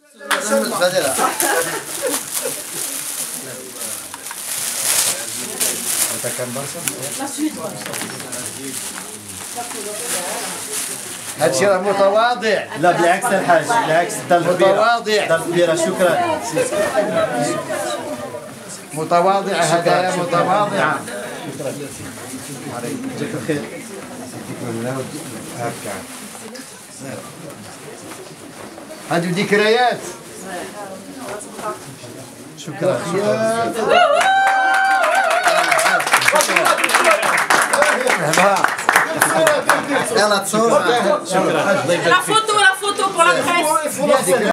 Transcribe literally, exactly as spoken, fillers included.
هادشي راه متواضع. لا بالعكس الحاج، بالعكس دار متواضع. دار كبيره. شكرا. متواضعة هدايا متواضعة. جزاك الخير. هكا هادو ذكريات. شكرا. يلا تصور. La photo, la photo pour la presse.